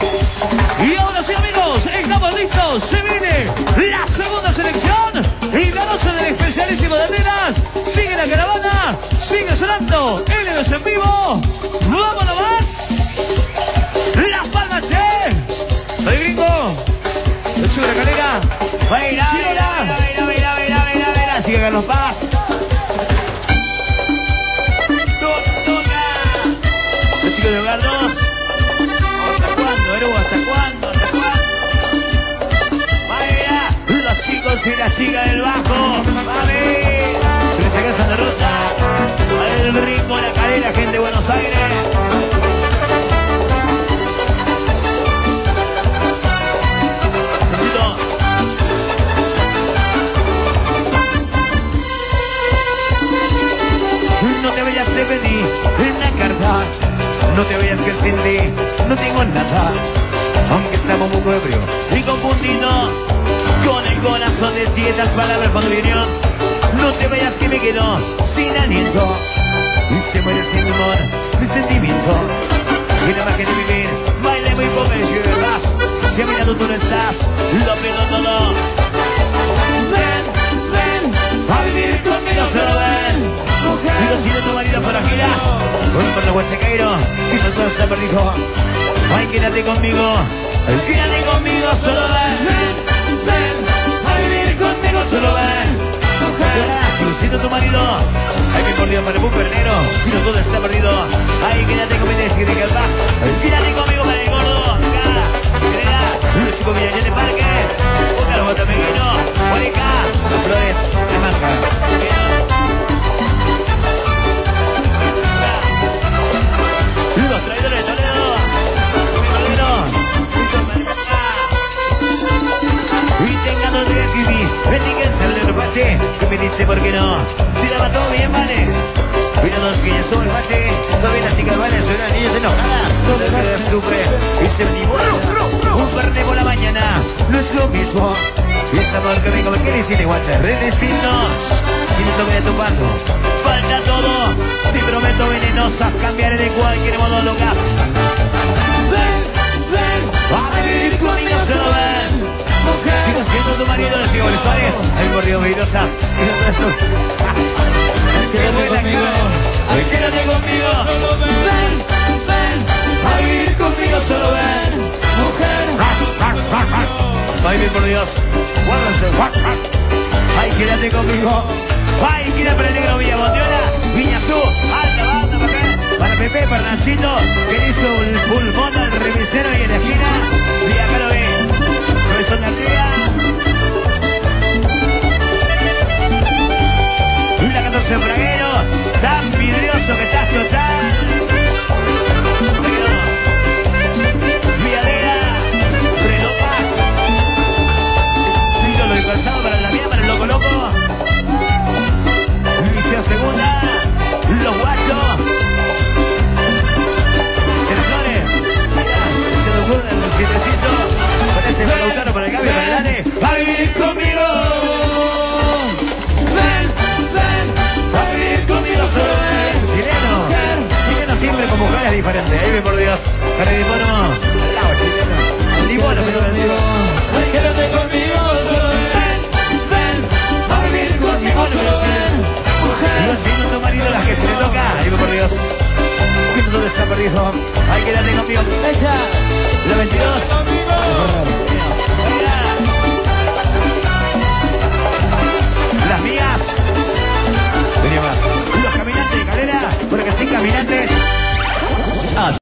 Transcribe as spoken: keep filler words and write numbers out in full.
Y ahora sí, amigos, estamos listos. Se viene la segunda selección y la noche del especialísimo de Atenas. Sigue la caravana, sigue sonando L B S en vivo. ¡Vámonos más! Las Palmas, che. El gringo, el chico de la calera. Baila, baila, baila, baila, baila, baila, baila. Sigue Carlos Paz. Los chicos de Hogar dos. ¿Hasta cuándo, Eru? ¿Hasta cuándo? ¿Hasta cuándo? Baila. Los chicos y la chica del bajo. Mami. Se saca Santa Rosa. El ritmo, la cadera, gente de Buenos Aires. No te vayas de venir en la carta. No te vayas que sin ti no tengo nada. Aunque estamos un poco ebrio y confundido, con el corazón de ciertas palabras cuando vinieron. No te vayas que me quedo sin aliento. Y se muere sin amor mi sentimiento. Y nada más que de vivir, baile muy poco y si de verdad. Si a mi lado tú no estás, lo pierdo todo. Ven, ven, a vivir conmigo solo ven. Sigo siendo tu marido por aquí, un por los huesequeiros y no todo está perdido. Ay, quédate conmigo, quédate conmigo, solo ven. Ven, ven, a vivir conmigo, solo ven. Sigo siendo tu marido, ay, me por Dios, para un pernero y no todo está perdido. Ay, quédate conmigo, y de que vas. Quédate conmigo para el gordo, acá, querida, los chicos Villarreal de Parque, busca los botameguinos, Mónica, las flores, de manja. Los traidores de Toledo, mi Toledo, y tenga dos días que vi, el Miguel se le repase, que me dice por qué no, si la mató bien vale, mira dos que ya son el base, todavía las chicas vale, suenan niños enojadas, solo que sufre, y se divora, un verde por la mañana, no es lo mismo, y ese amor que vengo, ¿qué decir igual te redesino, si no estoy topando, falta todo, te prometo venenosas, cambiaré de cualquier modo locas. Ven, ven, a vivir conmigo solo ven, mujer. Sigo siendo tu marido, los sigo Suárez, hay corrido veridosas, y los besos. Quédate conmigo, quédate conmigo, ven, ven, a vivir conmigo solo ven, mujer. Ay, por Dios, guárdense, ay, quédate conmigo. Ay, quiere para el negro Villa Bondiola, Viña Azul, alta banda para Pepe, para Pepe, para Nachito, que hizo un pulmón al remisero y en la esquina, y acá lo ve, profesor García. Y la catorce Fraguero, tan vidrioso que estás chochán. Villadera, Reno Paz, Tiro lo dispersado para la mía, para el loco loco. Segunda, los guachos, el Flores, se nos ocurre el sietecizo, parece para Lautaro, para el cambio, para el Dane, a vivir conmigo, ven, ven, a vivir conmigo solo ven, chileno, chileno siempre con mujeres diferentes, ahí ve por Dios, para el Libono, al lado chileno, el Libono, pero vencido, quédate conmigo solo ven, ven, a vivir conmigo solo ven. Sigo siendo tu marido, las que se le toca. Ay, por Dios. Que todo está perdido. Ay, quédate conmigo. Echa.